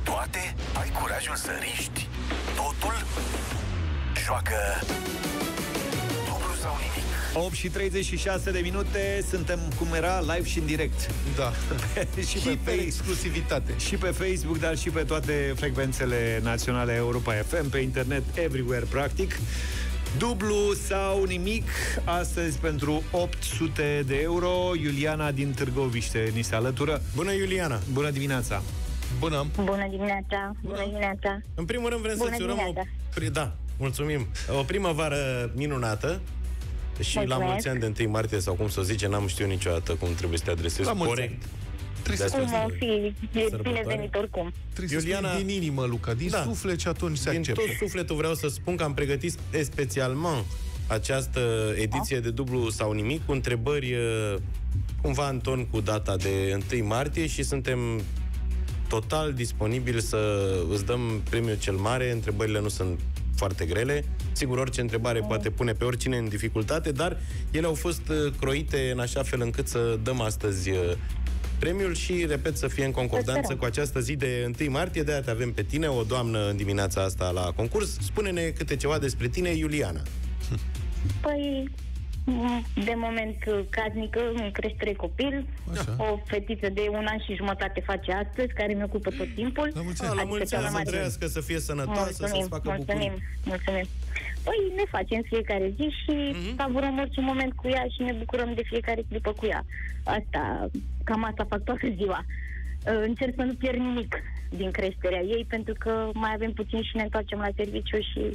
toate? Ai curajul să riști totul? Joacă dublu sau nimic. 8 și 36 de minute. Suntem, cum era, live și în direct. Da. Și pe exclusivitate. Și pe Facebook, dar și pe toate frecvențele naționale Europa FM, pe internet, everywhere, practic. Dublu sau nimic, astăzi pentru 800 de euro. Iuliana din Târgoviște ni se alătură. Bună, Iuliana! Bună dimineața! Bună! Bună dimineața! Bună dimineața! În primul rând vrem să-ți urăm da, mulțumim. O primăvară minunată. Și mulțumesc. La mulți ani de 1 martie, sau cum să zice, n-am știut niciodată cum trebuie să te adresezi corect. Cum o fi, e binevenit oricum. Trebuie Iuliana, să spui din inimă, Luca, din suflet, și atunci se acceptă. Din tot sufletul vreau să spun că am pregătit specialmente această ediție de dublu sau nimic, cu întrebări cumva în ton cu data de 1 martie și suntem total disponibili să îți dăm premiul cel mare. Întrebările nu sunt foarte grele. Sigur, orice întrebare poate pune pe oricine în dificultate, dar ele au fost croite în așa fel încât să dăm astăzi premiul și, repet, să fie în concordanță cu această zi de 1 martie. De-aia te avem pe tine, o doamnă, în dimineața asta la concurs. Spune-ne câte ceva despre tine, Iuliana. Păi, de moment casnică, în creștere copil. Așa. O fetiță de 1 an și jumătate face astăzi, care mi ocupă tot timpul. La mulți ani, să trăiască, să fie sănătoasă, să-ți facă bucurii. Mulțumim. Păi ne facem fiecare zi și savurăm orice moment cu ea și ne bucurăm de fiecare clipă cu ea. Cam asta fac toată ziua. Încerc să nu pierd nimic din creșterea ei, pentru că mai avem puțin și ne întoarcem la serviciu și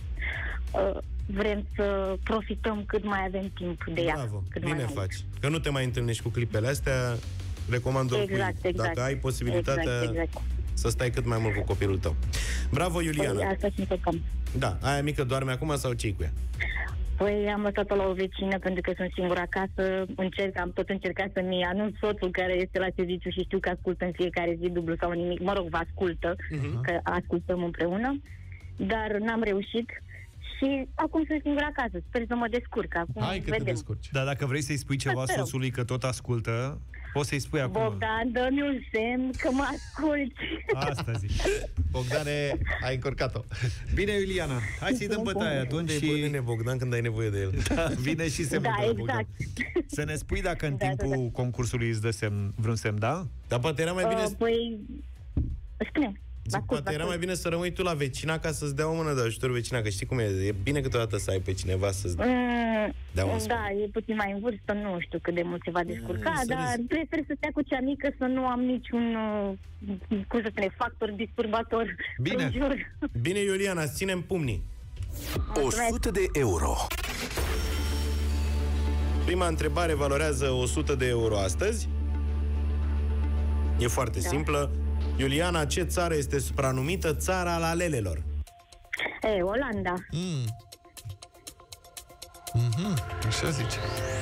vrem să profităm cât mai avem timp de ea. Bravo, bine faci. Că nu te mai întâlnești cu clipele astea, recomand oricui. Exact. Dacă ai posibilitatea să stai cât mai mult cu copilul tău. Bravo, Iuliana! Păi, asta și făcăm. Da, aia mică doarme acum sau ce-i cu ea? Păi am lăsat-o la o vecină pentru că sunt singură acasă. Am tot încercat să-mi anunț soțul care este la serviciu și știu că ascultă în fiecare zi dublu sau nimic. Mă rog, vă ascultă, că ascultăm împreună, dar n-am reușit. Și acum sunt singură acasă. Sper să mă descurc. Acum hai că vedem. te descurci. Dar dacă vrei să-i spui ceva soțului că tot ascultă, poți să-i spui acum. Bogdan, dă-mi un semn că mă asculti. Asta zic. Bogdane, ai încurcat-o. Bine, Iuliana, hai să-i dăm bătaie atunci. Și Bogdan când ai nevoie de el. Da, vine și semnul de la Bogdan. Să ne spui dacă în timpul concursului îți dă vreun semn, da? Dar poate era mai bine... Păi, spune. Poate era mai bine să rămâi tu la vecina ca să-ți dea o mână de ajutor vecina, că știi cum e, e bine câteodată să ai pe cineva să-ți dea un sfat. Da, e puțin mai în vârstă, nu știu cât de mult se va descurca, dar prefer să stea cu cea mică, să nu am niciun, cum să spune, factor disturbator. Bine, bine, Iuliana, ținem pumnii. 100 de euro. Prima întrebare valorează 100 de euro astăzi. E foarte simplă. Iuliana, ce țară este supranumită țara lalelelor? Olanda. Așa zice.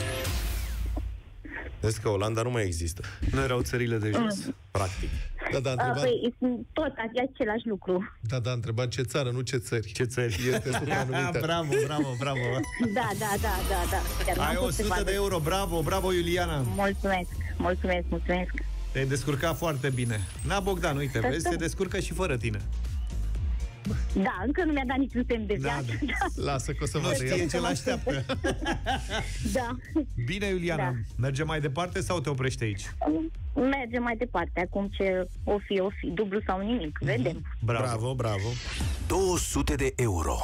Vezi că Olanda nu mai există. Nu erau țările de jos, practic. Da, păi, tot același lucru. Da, a întrebat ce țară, nu ce țări. Ce țări? Este supranumită. Bravo. Da. Ai 100 de euro, bravo, Iuliana. Mulțumesc. Te-ai descurcat foarte bine. Bogdan, uite, vezi, se descurcă și fără tine. Da, încă nu mi-a dat niciun semn de viață. Da. Lasă că o să vă știe ce l-așteaptă. Da. Bine, Iuliana, mergem mai departe sau te oprești aici? Mergem mai departe. Acum ce o fi, dublu sau nimic. Vedem. Bravo. 200 de euro.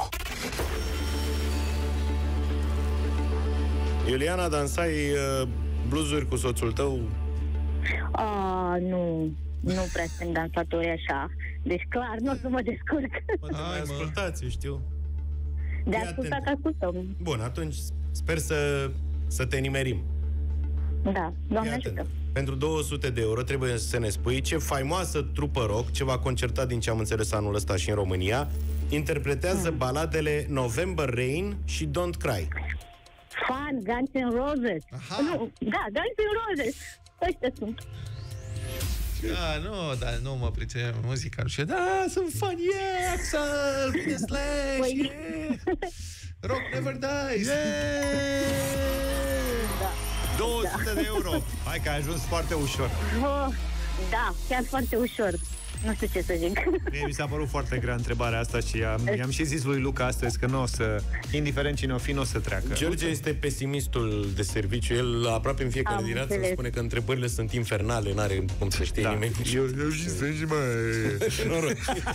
Iuliana, dansai bluzuri cu soțul tău? Nu prea sunt dansatori așa. Deci clar, nu o să mă descurc. Mai ascultați, eu știu. De ascultat, ascultăm. Bun, atunci sper să te nimerim. Da, Doamne ajută. Pentru 200 de euro trebuie să ne spui ce faimoasă trupă rock, ce va concerta, din ce am înțeles, anul ăsta și în România, interpretează baladele November Rain și Don't Cry. Fan, Guns N' Roses. Guns N' Roses. Ăștia sunt. Dar nu mă pricep muzica. Nu știu. Da, sunt fan, Axel, bine Slash, Rock Never Dies. 200 de euro. Hai că ai ajuns foarte ușor. Da, chiar foarte ușor. Nu știu ce să zic. Mie mi s-a părut foarte grea întrebarea asta și i-am și zis lui Luca astăzi că nu o să, indiferent cine o fi, nu o să treacă. George este pesimistul de serviciu. El aproape în fiecare dimineață îmi spune că întrebările sunt infernale, n-are cum să știe nimeni. Eu și sunt și mai...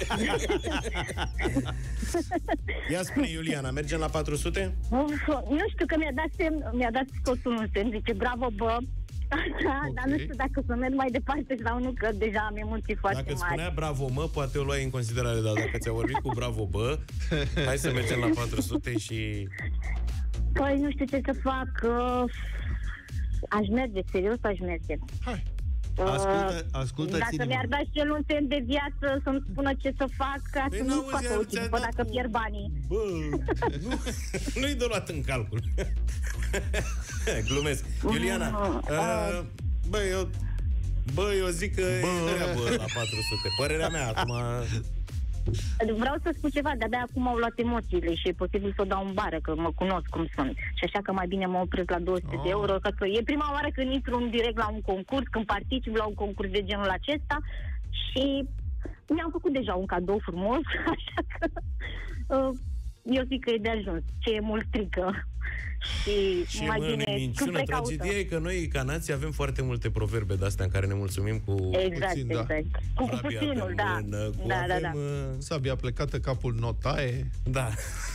Ia spune, Iuliana, mergem la 400? Nu știu, că mi-a dat soțul un semn, zice bravo, bă. Da, dar nu știu dacă să merg mai departe sau nu, că deja am emoții foarte mari. Dacă îți spunea bravo, mă, poate o luai în considerare, dar dacă ți-a vorbit cu bravo, bă, hai să mergem la 400 și... Păi nu știu ce să fac. Aș merge, serios aș merge. Hai. Ascultă, dacă mi-ar da și el un semn de viață să-mi spună ce să fac, ca să nu facă o după dacă pierd banii. Bă, nu-i de luat în calcul. Glumesc. Iuliana, eu zic că e bă la 400. Părerea mea acum... Vreau să spun ceva, de-abia acum au luat emoțiile și e posibil să o dau în bară, că mă cunosc cum sunt. Și așa că mai bine mă opresc la 200 de euro, că e prima oară când intru în direct la un concurs, când particip la un concurs de genul acesta și mi-am făcut deja un cadou frumos, așa că eu zic că e de ajuns. Ce e mult strică. Și mai bine minciună. Tragedia e că noi, ca nație, avem foarte multe proverbe de-astea în care ne mulțumim cu... Exact, puțin, exact. Da. Cu puținul, da. Da. Sabia plecată, capul notaie. Da.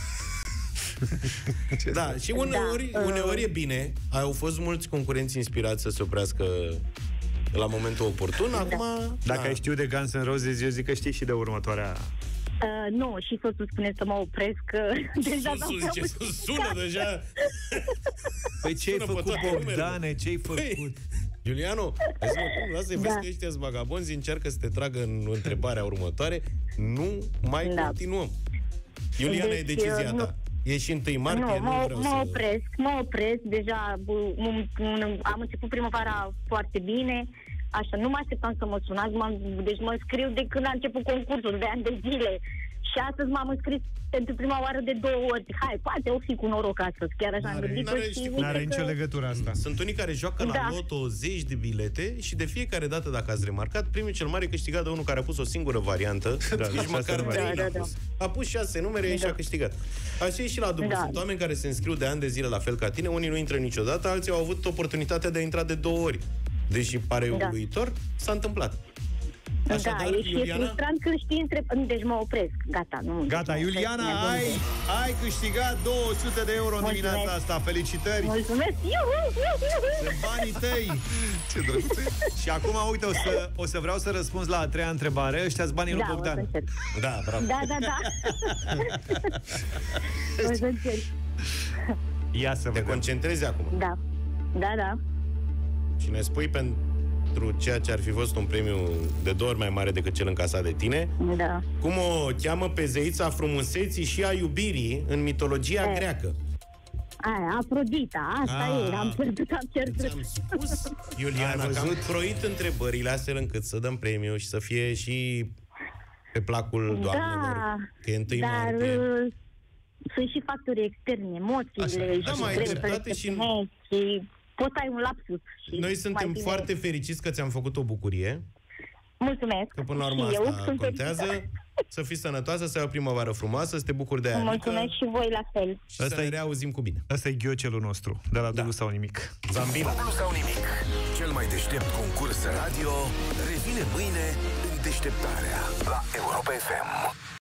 Da, și uneori e bine. Au fost mulți concurenți inspirați să se oprească la momentul oportun. Acum... Dacă ai știut de Guns N' Roses, eu zic că știi și de următoarea... Nu, și soțul spune să mă opresc. Deja sună deja. Păi ce-ai făcut, Bogdane? Ce-ai făcut? Iuliano, lasă-i, vezi că ăștia sunt vagabonzi, încearcă să te tragă în întrebarea următoare. Nu mai continuăm. Iuliana, e decizia ta. E și 1 martie, mă opresc. Deja am început primăvara foarte bine. Așa, nu mă așteptam să mă sunați, deci mă înscriu de când a început concursul, de ani de zile. Și astăzi m-am înscris pentru prima oară de 2 ori. Hai, poate o fi cu noroc astăzi, chiar așa am gândit. N-are nicio legătură asta. Sunt unii care joacă la loto 10 de bilete și de fiecare dată, dacă ați remarcat, primul cel mare câștigat de unul care a pus o singură variantă, nici măcar 3 n-a pus. A pus 6 numere și a câștigat. Așa e și la dublu. Sunt oameni care se înscriu de ani de zile la fel ca tine, unii nu intră niciodată, alții au avut oportunitatea de a intra de 2 ori. Deși pare uluitor, s-a întâmplat. Așadar, e frustrant că știi deci mă opresc. Gata, Iuliana, ai câștigat 200 de euro în dimineața asta. Felicitări! Mulțumesc! Sunt banii tăi! Ce drăguțe! Și acum, uite, o să vreau să răspunzi la a 3-a întrebare. Ăștia-s banii lui Bogdan. Da, bravo! Da. O să încerc. Ia să vedem. Te concentrezi acum. Da. Și ne spui pentru ceea ce ar fi fost un premiu de 2 ori mai mare decât cel încasat de tine. Da. Cum o cheamă pe zeița frumuseții și a iubirii în mitologia greacă? Afrodita, asta e, am pierdut. Ți-am spus, Iuliana, că am croit întrebările astfel încât să dăm premiu și să fie și pe placul doamnelor. Că e 1 martie. Sunt și factorii externi, emoțiile. Da, mai ai dreptate și... Poți ai un lapsus. Noi suntem foarte fericiți că ți-am făcut o bucurie. Mulțumesc. Că până la urmă asta contează. Să fii sănătoasă, să ai o primăvară frumoasă, să te bucuri de aia. Mulțumesc și voi la fel. Și să ne reauzim cu bine. Asta e ghiocelul nostru, de la Dublu sau Nimic. Zambila. Dublu sau Nimic. Cel mai deștept concurs radio revine mâine în deșteptarea la Europa FM.